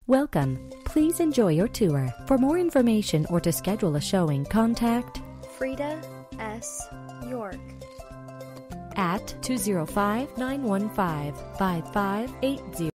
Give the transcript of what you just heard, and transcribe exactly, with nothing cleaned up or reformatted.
Welcome. Please enjoy your tour. For more information or to schedule a showing, contact Frida S. York at two zero five, nine one five, five five eight zero.